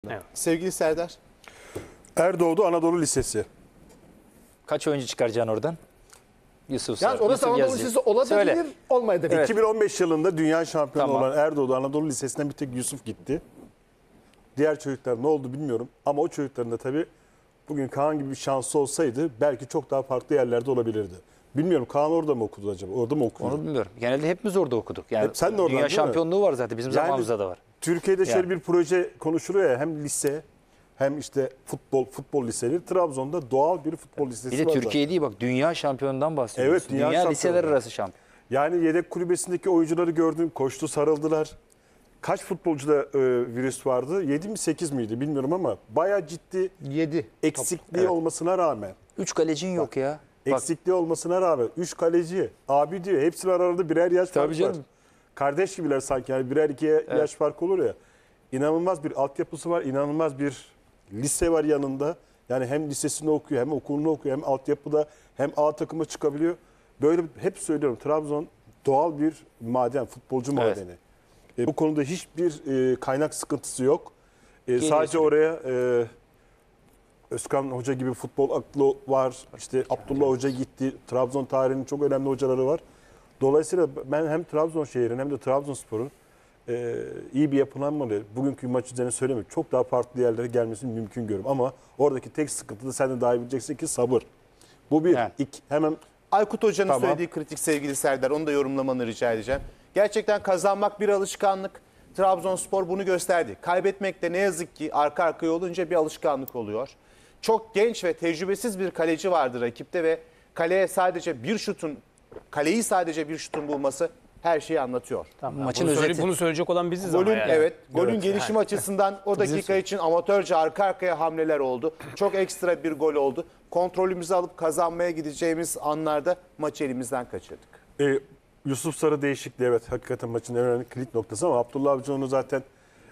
Evet. Sevgili Serdar. Erdoğdu Anadolu Lisesi. Kaç oyuncu çıkaracaksın oradan? Yusuf Yalnız orası Anadolu Yazıcı. Lisesi olabilir, Söyle. olmayabilir. Evet. 2015 yılında dünya şampiyonu Tamam. olan Erdoğdu Anadolu Lisesi'nden bir tek Yusuf gitti. Diğer çocuklar ne oldu bilmiyorum. Ama o çocukların da tabii bugün Kaan gibi bir şansı olsaydı belki çok daha farklı yerlerde olabilirdi. Bilmiyorum, Kaan orada mı okudu acaba? Orada mı okudu? Onu bilmiyorum. Genelde hepimiz orada okuduk. Yani Hep sen de oradan, dünya değil mi? şampiyonluğu var zaten. Bizim zamanımızda da var. Türkiye'de şöyle Yani. bir proje konuşuluyor ya, hem lise hem işte futbol liseleri. Trabzon'da doğal bir futbol lisesi Bir de var. Türkiye değil bak, dünya şampiyonundan bahsediyoruz. Evet, dünya şampiyonu. liseler arası şampiyon. Yani yedek kulübesindeki oyuncuları gördüm, koştu, sarıldılar. Kaç futbolcuda virüs vardı? 7 mi 8 miydi bilmiyorum ama bayağı ciddi 7. eksikliği olmasına rağmen. 3 kalecin yok ya. Bak, Eksikliği olmasına rağmen 3 kaleci, abi diyor, hepsinin aralarında birer yaş Tabii fark var. canım. Kardeş gibiler sanki, yani birer iki yaş fark olur ya. İnanılmaz bir altyapısı var, inanılmaz bir lise var yanında. Yani hem lisesinde okuyor, hem okulunu okuyor, hem altyapıda, hem A takıma çıkabiliyor. Böyle hep söylüyorum, Trabzon doğal bir maden, futbolcu Evet. madeni. Bu konuda hiçbir kaynak sıkıntısı yok. Sadece sürekli. oraya Özkan Hoca gibi futbol aklı var. İşte Abdullah Hoca gitti. Trabzon tarihinin çok önemli hocaları var. Dolayısıyla ben hem Trabzon şehrin hem de Trabzonspor'un iyi bir yapılanmalı. Bugünkü maç üzerine söylemiyorum. Çok daha farklı yerlere gelmesini mümkün görüyorum. Ama oradaki tek sıkıntı da sen de daha iyi bileceksin ki sabır. Bu bir. Yani. Hemen Aykut Hoca'nın Tamam. söylediği kritik sevgili Serdar. Onu da yorumlamanı rica edeceğim. Gerçekten kazanmak bir alışkanlık. Trabzonspor bunu gösterdi. Kaybetmek de ne yazık ki arka arkaya olunca bir alışkanlık oluyor. Çok genç ve tecrübesiz bir kaleci vardı rakipte ve kaleyi sadece bir şutun bulması her şeyi anlatıyor. maçın özeti. Bunu söyleyecek olan biziz Golün ama yani. evet, golün gelişim açısından o dakika için amatörce arka arkaya hamleler oldu. Çok ekstra bir gol oldu. Kontrolümüzü alıp kazanmaya gideceğimiz anlarda maçı elimizden kaçırdık. Yusuf Sarı değişikliği, evet, hakikaten maçın en önemli kilit noktası ama Abdullah Avcı onu zaten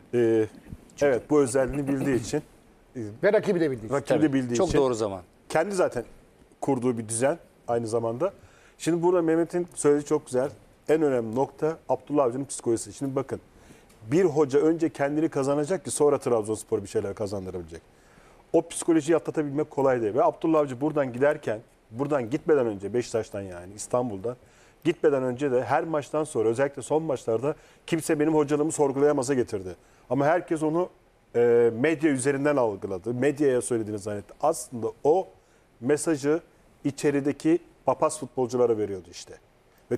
evet, bu özelliğini bildiği için, Ve rakibi de bildiği. rakibi de bildiği Çok için doğru zaman. kendi zaten kurduğu bir düzen aynı zamanda. Şimdi burada Mehmet'in söylediği çok güzel. En önemli nokta Abdullah Avcı'nın psikolojisi. Şimdi bakın, bir hoca önce kendini kazanacak ki sonra Trabzonspor bir şeyler kazandırabilecek. O psikolojiyi atlatabilmek kolay değil. Ve Abdullah Avcı buradan gitmeden önce, Beşiktaş'tan yani İstanbul'dan gitmeden önce de her maçtan sonra, özellikle son maçlarda kimse benim hocalığımı sorgulayamaza getirdi. Ama herkes onu medya üzerinden algıladı. Medyaya söylediğini zannetti. Aslında o mesajı içerideki papaz futbolculara veriyordu işte. Ve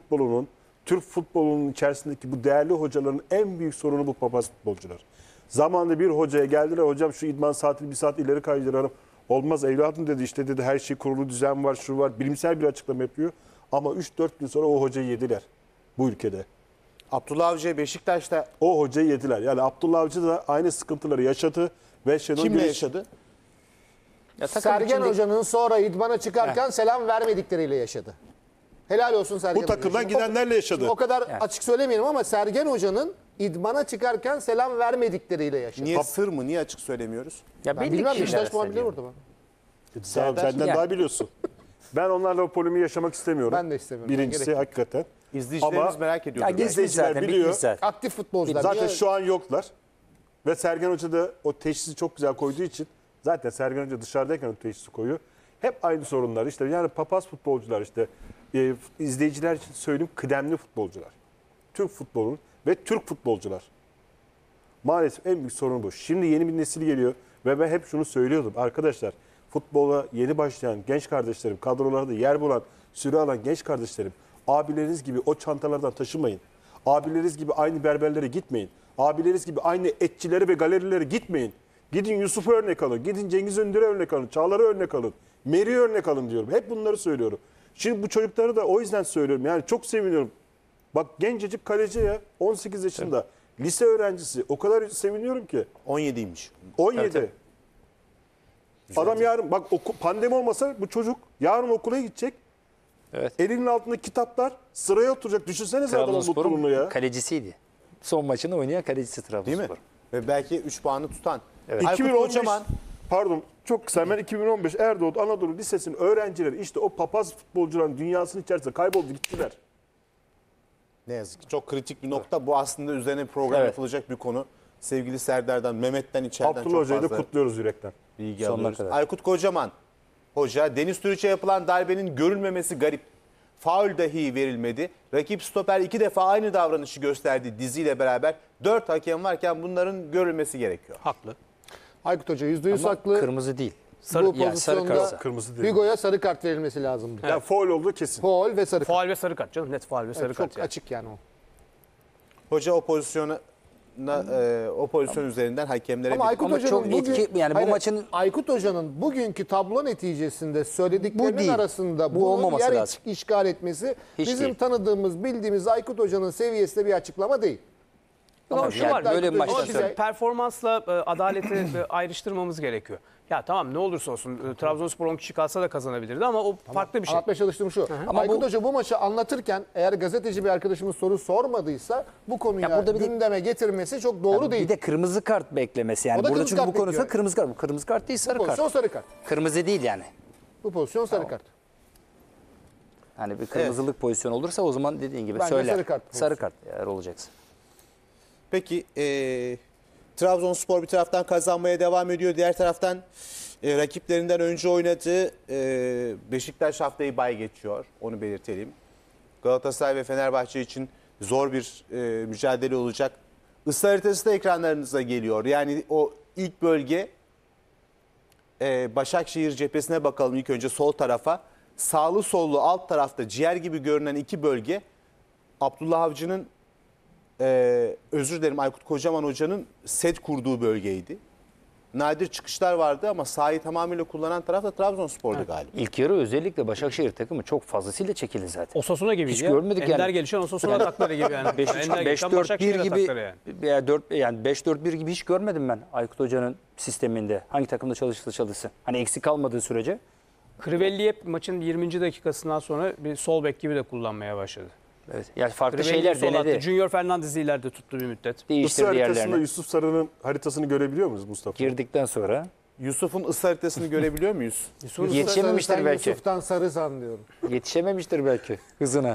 Türk futbolunun içerisindeki bu değerli hocaların en büyük sorunu bu papaz futbolcular. Zamanında bir hocaya geldiler, hocam şu idman saatini bir saat ileri kaydıralım. Olmaz evladım dedi, işte dedi, her şey kurulu düzen var, şu var. Bilimsel bir açıklama yapıyor. Ama 3-4 gün sonra o hocayı yediler bu ülkede. Abdullah Avcı Beşiktaş'ta O hocayı yediler. Yani Abdullah Avcı da aynı sıkıntıları yaşadı. Ve Şenol kimle Güneş- yaşadı? Ya, takım Sergen içinde- Hoca'nın sonra idmana çıkarken selam vermedikleriyle yaşadı. Helal olsun Sergen Bu takımdan Hoca. gidenlerle yaşadı. Şimdi o kadar açık söylemeyelim ama Sergen Hoca'nın idmana çıkarken selam vermedikleriyle yaşadı. Niye sır mı? Niye açık söylemiyoruz? Ya Ben belli bilmem, kişiler Beşiktaş muhabirleri söylüyor. orada. Sağ ol, Serdar, benden yani. daha biliyorsun. Ben onlarla o polemiği yaşamak istemiyorum. Ben de istemiyorum. Birincisi Gerek yok. hakikaten. İzleyicilerimiz Ama- merak ediyor. Ya geçmiş İzleyiciler zaten, biliyor. bitmiş zaten. Aktif futbolcular. Zaten Niye- şu an yoklar. Ve Sergen Hoca da o teşhisi çok güzel koyduğu için, zaten Sergen Hoca dışarıdayken o teşhisi koyuyor. Hep aynı sorunlar işte. Yani papaz futbolcular işte. İzleyiciler için söyleyeyim, kıdemli futbolcular. Türk futbolunun ve Türk futbolcular. Maalesef en büyük sorun bu. Şimdi yeni bir nesil geliyor ve ben hep şunu söylüyordum. Arkadaşlar, futbola yeni başlayan genç kardeşlerim, kadrolarda yer bulan, süre alan genç kardeşlerim, abileriniz gibi o çantalardan taşımayın. Abileriniz gibi aynı berberlere gitmeyin. Abileriniz gibi aynı etçilere ve galerilere gitmeyin. Gidin Yusuf'a örnek alın. Gidin Cengiz Ünder'e örnek alın. Çağlar'a örnek alın. Meri'ye örnek alın diyorum. Hep bunları söylüyorum. Şimdi bu çocukları da o yüzden söylüyorum. Yani çok seviniyorum. Bak, gencecik kaleci ya, 18 yaşında. Lise öğrencisi. O kadar seviniyorum ki. 17'ymiş. 17. Tabii, Adam yarın, bak, pandemi olmasa bu çocuk yarın okula gidecek. Evet. Elinin altında kitaplar, sıraya oturacak. Düşünsenize adamın mutluluğunu ya. Trabzonspor'un kalecisiydi. Son maçını oynayan kalecisi Değil Trabzonspor. mi? Ve belki 3 puanı tutan. Evet. Aykut 2015, Kocaman pardon çok kısa, ben 2015 Erdoğdu Anadolu Lisesi'nin öğrencileri işte o papaz futbolcuların dünyasının içerisinde kayboldu, gittiler. ne yazık ki çok kritik bir nokta. Bu aslında üzerine bir program Evet. yapılacak bir konu. sevgili Serdar'dan, Mehmet'ten içeriden Abdullah çok Hoca'yı da fazla kutluyoruz yürekten. bilgi Sonuna alıyoruz. kadar. Aykut Kocaman hoca, Deniz Türüç'e yapılan darbenin görülmemesi garip. Faul dahi verilmedi. Rakip stoper 2 defa aynı davranışı gösterdi diziyle beraber. 4 hakem varken bunların görülmesi gerekiyor. Haklı. Aykut Hoca %100 Ama haklı. kırmızı değil. Bu yani sarı pozisyonda kartsa. Kırmızı değil. Figo'ya sarı kart verilmesi lazımdı. Ya faul olduğu kesin. Faul ve sarı kart. Faul ve sarı kart canım. Net faul ve sarı Evet, kart. çok yani. açık yani o. Hoca o o pozisyon üzerinden hakemlere Ama bir- Aykut Ama Hoca'nın çok bugün, etki- yani bu Hayır, maçın- Aykut Hoca'nın bugünkü tablo neticesinde Bu söylediklerinin değil. arasında Bu bunun olmaması yer lazım. işgal etmesi Hiç bizim değil. tanıdığımız, bildiğimiz Aykut Hoca'nın seviyesinde bir açıklama değil. Ama şu var, böyle bir maçtan Ama Hoca- bizim performansla adaleti ayrıştırmamız gerekiyor. Ya tamam ne olursa olsun Trabzonspor 10 kişi kalsa da kazanabilirdi ama o farklı bir şey. Anlatmaya çalıştığım şu. Ama Aykut bu- Hoca bu maçı anlatırken eğer gazeteci bir arkadaşımız soru sormadıysa bu konuyu Ya burada bir de- gündeme getirmesi çok doğru Yani değil. bir de kırmızı kart beklemesi yani. O da Burada kırmızı çünkü bu kart konusunda bekliyor. kırmızı kart. Bu kırmızı kart değil, Bu sarı pozisyon kart. sarı kart. Kırmızı değil yani. Bu pozisyon sarı kart. Hani bir kırmızılık pozisyonu olursa o zaman dediğin gibi Bence söyler. sarı kart Sarı kart eğer olacaksa. Peki Trabzonspor bir taraftan kazanmaya devam ediyor. Diğer taraftan rakiplerinden önce oynadığı Beşiktaş haftayı bay geçiyor. Onu belirtelim. Galatasaray ve Fenerbahçe için zor bir mücadele olacak. Isı haritası da ekranlarınıza geliyor. Yani o ilk bölge Başakşehir cephesine bakalım ilk önce sol tarafa. Sağlı sollu alt tarafta ciğer gibi görünen iki bölge Abdullah Avcı'nın özür dilerim Aykut Kocaman Hoca'nın set kurduğu bölgeydi. Nadir çıkışlar vardı ama sahayı tamamıyla kullanan taraf da Trabzonspor'du galiba. İlk yarı özellikle Başakşehir takımı çok fazlasıyla çekildi zaten. Osasuna gibiydi Hiç ya. görmedik Ender yani. gelişen Osasuna atakları gibi yani. Ender gelişen 5-4-1 Başakşehir gibi atakları yani. veya 4 yani 5-4-1 gibi hiç görmedim ben Aykut Hoca'nın sisteminde. Hangi takımda çalışsın. Hani eksik kalmadığı sürece. Crivelli hep maçın 20. dakikasından sonra bir sol bek gibi de kullanmaya başladı. Evet. Yani farklı Crivelli şeyler sol attı. denedi. Junior Fernandez'i ileride tuttu bir müddet. Isı Değiştirdi haritasında yerlerini. Yusuf Sarı'nın haritasını görebiliyor muyuz Mustafa? Girdikten sonra Yusuf'un ısı haritasını görebiliyor muyuz? yetişememiştir Sen belki. Yusuf'tan sarı san diyorum. Yetişememiştir belki hızına.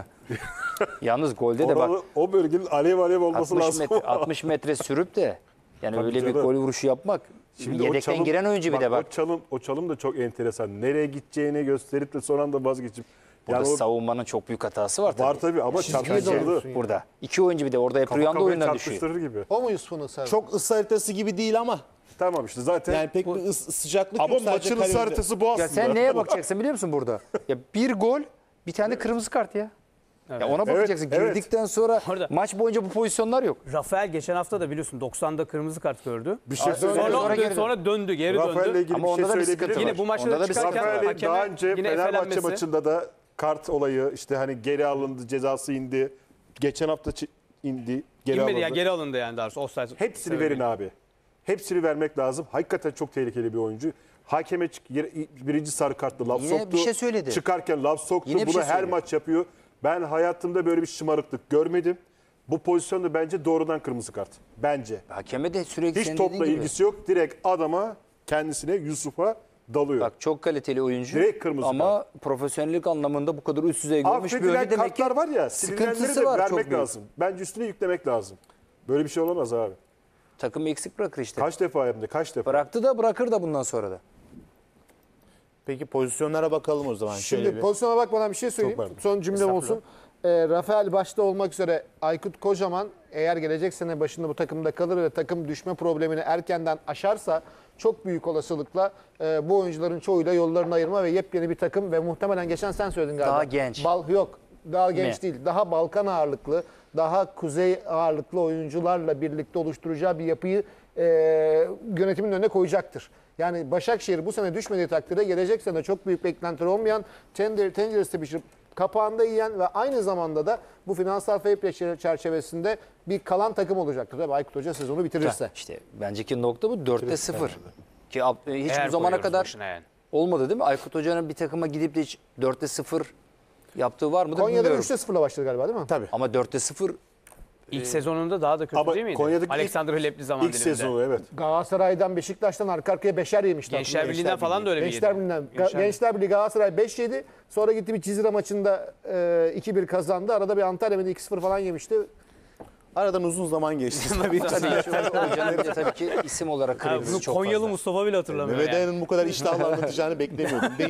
Yalnız golde de bak Oralı, o bölgenin alev alev olması 60 lazım. metre, 60 metre sürüp de yani Tabii öyle bir canım. gol vuruşu yapmak. Şimdi o Yedekten çalım- giren oyuncu bir de bak. O çalım da çok enteresan. Nereye gideceğini gösterip de son anda vazgeçip. Burada Yani o savunmanın çok büyük hatası var tabii. var tabii ama Çizgiyi çarpıştırdı. doğruyorsun. Burada. İki oyuncu bir de orada hep Kafa rüyanda kafaya oyundan düşüyor. çarpıştırır gibi. O mu Yusuf'un ısrarı? Çok ısı haritası gibi değil ama Tamam işte zaten. yani pek bir sıcaklık ama yok. sadece maçın ısı kaloride. haritası bu aslında. Ya sen neye bakacaksın biliyor musun burada? Ya bir gol, bir tane de kırmızı kart ya. Ya ona bakacaksın. evet. Girdikten sonra Orada- maç boyunca bu pozisyonlar yok. Rafael geçen hafta da biliyorsun 90'da kırmızı kart gördü. Bir şey Sonra- söyleyeyim. sonra geri Sonra döndü, geri Rafael'le döndü. ilgili Ama bir onda şey da bir söyleyebilir sıkıntı miyim? Yine bu maçta Onda da da bir çıkarken Rafael'in hakeme daha önce yine Fenerbahçe efelenmesi. maçında da kart olayı işte hani geri alındı, cezası indi. Geçen hafta indi, geri İnmedi alındı. yani geri alındı yani daha doğrusu. Offside Hepsini sebebiyle. verin abi. Hepsini vermek lazım. Hakikaten çok tehlikeli bir oyuncu. Hakeme birinci sarı kartlı laf Yine soktu. bir şey söyledi. Çıkarken laf soktu. Yine bir Bunu şey her söyledi. maç yapıyor. Ben hayatımda böyle bir şımarıklık görmedim. Bu pozisyonda bence doğrudan kırmızı kart. Bence. Hakeme de sürekli Hiç senin topla dediğin gibi. ilgisi yok. Direkt adama, kendisine, Yusuf'a dalıyor. Bak çok kaliteli oyuncu. Direkt kırmızı ama profesyonellik anlamında bu kadar üst düzey görmüş bir Affedilen oyuncu demek ki kartlar var ya, silinenleri sıkıntısı de var çok vermek büyük. lazım. Bence üstüne yüklemek lazım. Böyle bir şey olamaz abi. Takımı eksik bırakır işte. Kaç defa hem de kaç defa. Bıraktı da bırakır da bundan sonra da. Peki pozisyonlara bakalım o zaman. Şimdi Şöyle bir. pozisyona bakmadan bir şey söyleyeyim. pardon. Son cümlem olsun. Rafael başta olmak üzere Aykut Kocaman eğer gelecek sene başında bu takımda kalır ve takım düşme problemini erkenden aşarsa çok büyük olasılıkla bu oyuncuların çoğuyla yollarını ayırma ve yepyeni bir takım ve muhtemelen geçen sen söyledin galiba. Daha genç. Yok. Daha genç Mi? değil. Daha Balkan ağırlıklı, daha kuzey ağırlıklı oyuncularla birlikte oluşturacağı bir yapıyı yönetimin önüne koyacaktır. Yani Başakşehir bu sene düşmediği takdirde gelecek sene çok büyük beklentileri olmayan tenceresi pişirip kapağında yiyen ve aynı zamanda da bu finansal fair play çerçevesinde bir kalan takım olacaktır. Tabii Aykut Hoca sezonu bitirirse. İşte benceki nokta bu 4'te 0. Ki hiç Eğer bu zamana koyuyoruz kadar başına yani. olmadı değil mi? Aykut Hoca'nın bir takıma gidip de hiç 4'te 0 yaptığı var mıdır Konya'da bilmiyorum. 3'te 0'la başladı galiba değil mi? Tabii. Ama 4'te 0 İlk sezonunda daha da kötü Ama değil miydi? Konya'daki Alexander Hlepli zaman İlk diliminde. sezonu evet. Galatasaray'dan, Beşiktaş'tan arka arkaya beşer yemişti. Gençler Birliği'nden falan da öyle bir Gençler yedi. Birliği'nden. Gençler- Gençler Birliği Galatasaray 5 yedi. Sonra gitti bir Cizre maçında 2-1 kazandı. Arada bir Antalya Medi 2-0 falan yemişti. Aradan uzun zaman geçti. Tabii hocanın bir de tabii ki isim olarak kredisi çok Konyalı fazla. Mustafa bile hatırlamıyor Mehmet yani. Ayan'ın bu kadar iştahlı anlatacağını beklemiyordum.